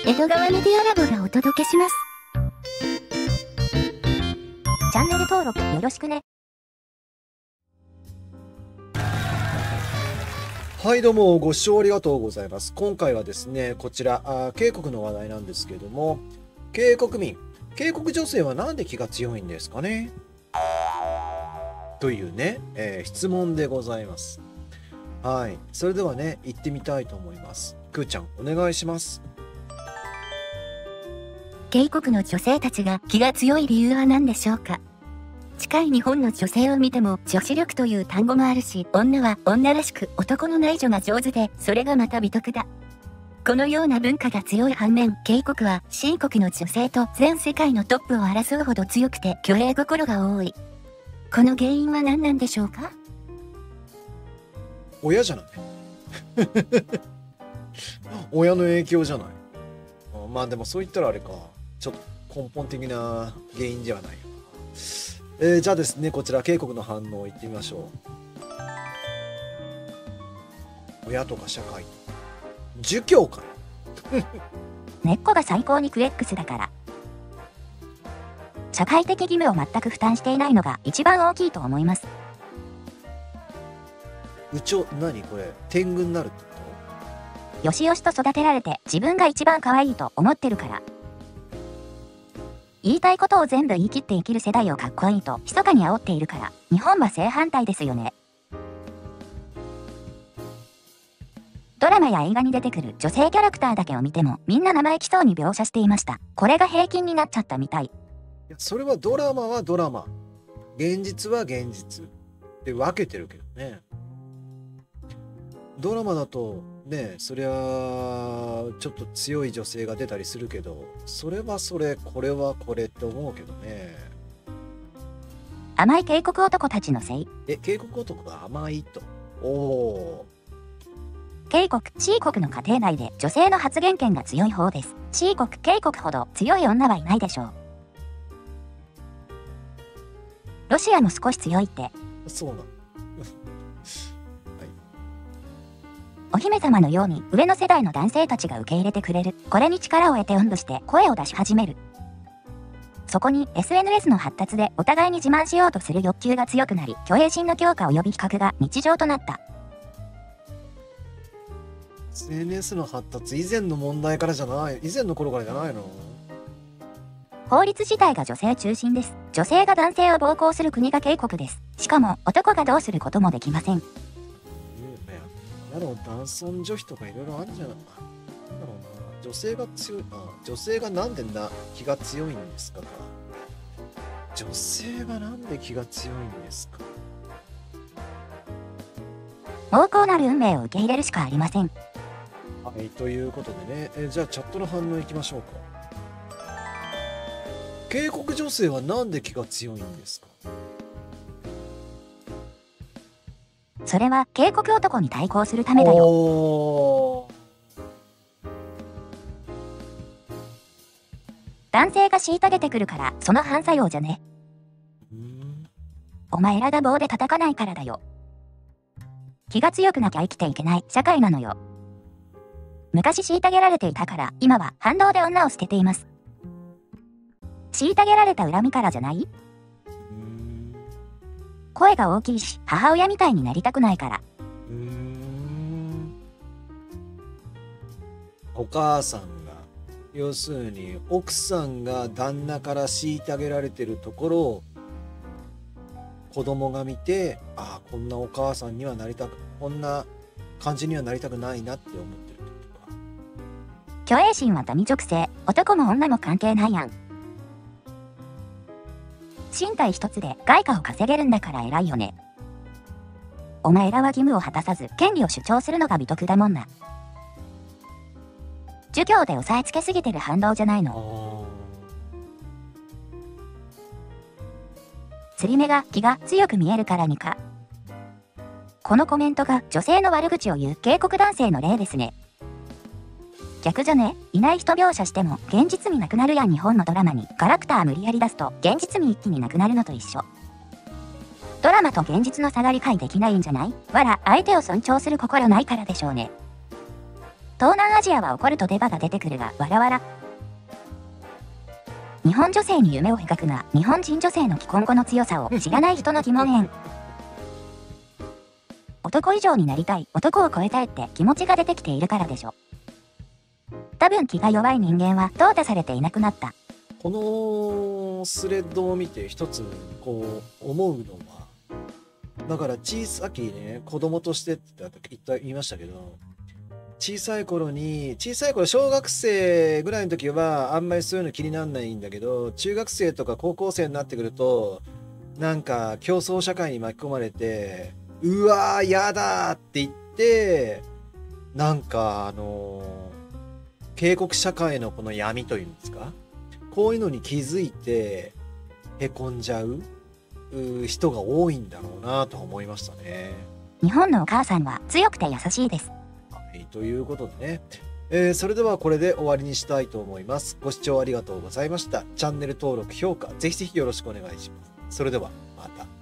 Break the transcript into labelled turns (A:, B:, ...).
A: 江戸川メディアラボがお届けします。
B: チャンネル登録よろしくね。
C: はいどうもご視聴ありがとうございます。今回はですねこちら渓谷の話題なんですけども、渓谷民、渓谷女性はなんで気が強いんですかねというね、質問でございます。はい、それではね行ってみたいと思います。くーちゃんお願いします。
A: 渓谷の女性たちが気が強い理由は何でしょうか。近い日本の女性を見ても女子力という単語もあるし、女は女らしく男の内助が上手で、それがまた美徳だ。このような文化が強い反面、渓谷は秦国の女性と全世界のトップを争うほど強くて虚栄心が多い。この原因は何なんでしょうか。
C: 親じゃない親の影響じゃない。まあでもそう言ったらあれか、ちょっと根本的な原因ではないよ。じゃあですね、こちら渓谷の反応いってみましょう。親とか社会、儒教かな
B: 根っこが最高にクエックスだから。社会的義務を全く負担していないのが一番大きいと思います。
C: 何これ天狗になるってこ
B: よしよしと育てられて自分が一番可愛いと思ってるから。言いたいことを全部言い切って生きる世代をかっこいいと密かに煽っているから、日本は正反対ですよね。ドラマや映画に出てくる女性キャラクターだけを見てもみんな生意気そうに描写していました。これが平均になっちゃったみたい。
C: と。いやそれはドラマはドラマ、現実は現実で分けてるけどね。ドラマだとね、そりゃちょっと強い女性が出たりするけど、それはそれ、これはこれって思うけどね。
B: 甘い渓谷男たちのせい。
C: 渓谷男が甘いと。おお。
B: 渓谷、秦国の家庭内で女性の発言権が強い方です。秦国、渓谷ほど強い女はいないでしょう。ロシアも少し強いって。
C: そうなの。
B: お姫様のように上の世代の男性たちが受け入れてくれる。これに力を得ておんぶして声を出し始める。そこに SNS の発達でお互いに自慢しようとする欲求が強くなり、虚栄心の強化及び比較が日常となった。
C: SNS の発達以前の問題からじゃない、以前の頃からじゃないの。
B: 法律自体が女性中心です。女性が男性を暴行する国が渓谷です。しかも男がどうすることもできません。
C: 男尊女卑とかいろいろあるんじゃない。なんだろうな。女性が強い。女性がなんで気が強いんですか。女性がなんで気が強いんですか。
B: 猛攻なる運命を受け入れるしかありません。
C: はい、ということでね、じゃあチャットの反応いきましょうか。渓谷女性はなんで気が強いんですか。
B: それは渓谷男に対抗するためだよ。男性が虐げてくるからその反作用じゃね。お前らが棒で叩かないからだよ。気が強くなきゃ生きていけない社会なのよ。昔虐げられていたから今は反動で女を捨てています。虐げられた恨みからじゃない？声が大きいし母親みたいになりたくないから。
C: お母さんが、要するに奥さんが旦那から虐げられてるところを子供が見て、ああこんなお母さんにはなりたく、こんな感じにはなりたくないなって思ってるってことか。
B: 虚栄心は民族性。男も女も関係ないやん。身体一つで外貨を稼げるんだから偉いよね。お前らは義務を果たさず権利を主張するのが美徳だもんな。授業で押さえつけすぎてる反動じゃないの。釣り目が気が強く見えるからにか。このコメントが女性の悪口を言う渓谷男性の例ですね。逆じゃね？いない人描写しても現実味なくなるやん。日本のドラマにキャラクター無理やり出すと現実味一気になくなるのと一緒。ドラマと現実の差が理解できないんじゃない？わら、相手を尊重する心ないからでしょうね。 東南アジアは怒るとデバが出てくるが、わらわら。日本女性に夢を描くな、日本人女性の既婚後の強さを知らない人の疑問園。男以上になりたい、男を超えたいって気持ちが出てきているからでしょ。多分気が弱い人間は淘汰されていなくなった。
C: このスレッドを見て一つこう思うのは、だからさっきね、子供としてって言いましたけど、小さい頃小学生ぐらいの時はあんまりそういうの気にならないんだけど、中学生とか高校生になってくると、なんか競争社会に巻き込まれて、うわーやだって言って、なんか警告社会のこの闇というんですか、こういうのに気づいてへこんじゃう人が多いんだろうなと思いましたね。
B: 日本のお母さんは強くて優しいです。
C: はい、ということでね、それではこれで終わりにしたいと思います。ご視聴ありがとうございました。チャンネル登録、評価、ぜひぜひよろしくお願いします。それではまた。